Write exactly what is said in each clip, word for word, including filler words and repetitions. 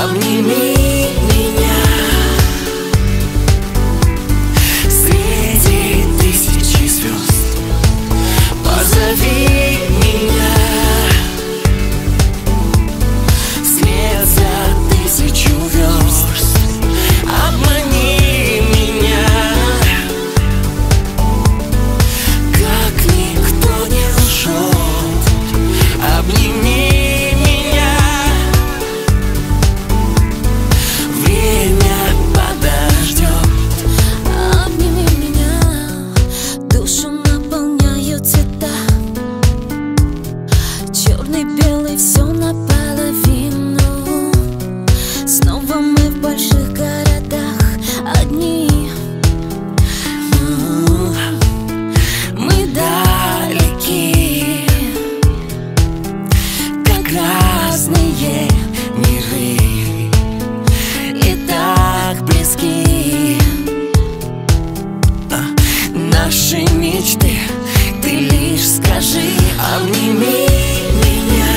Обними меня среди тысячи звезд. Позови меня вслед за тысячу верст. Обмани меня, как никто не лжет. Обними меня, время подождет. Обними меня, душу наполняют цвета. Черный, белый, все наполовину. Снова мы в больших городах одни. Мы далеки, как разные миры, и так близки наши мечты. Ты лишь скажи: обними меня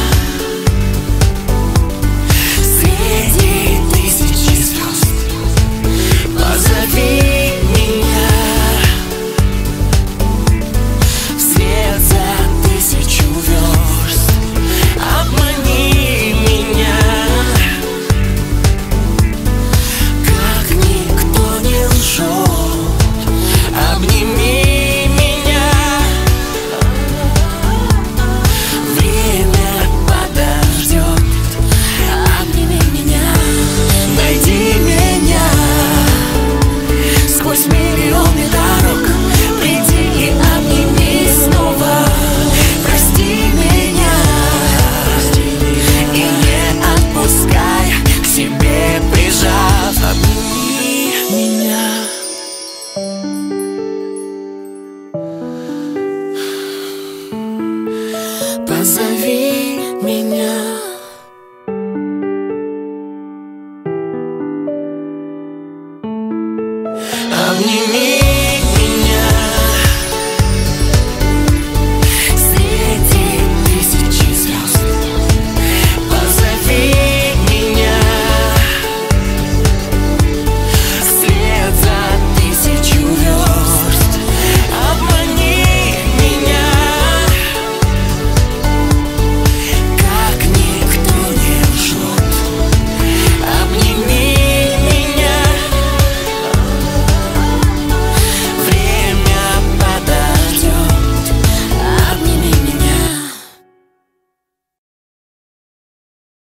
среди тысячи звезд. Позови меня вслед за тысячу верст. Обмани меня, как никто не лжет. Обними меня, время подождет. Обними меня, найди меня сквозь миллионы дорог. Приди и обними снова. Прости меня и не отпускай, к себе прижав. Обними меня. Позови меня. Обними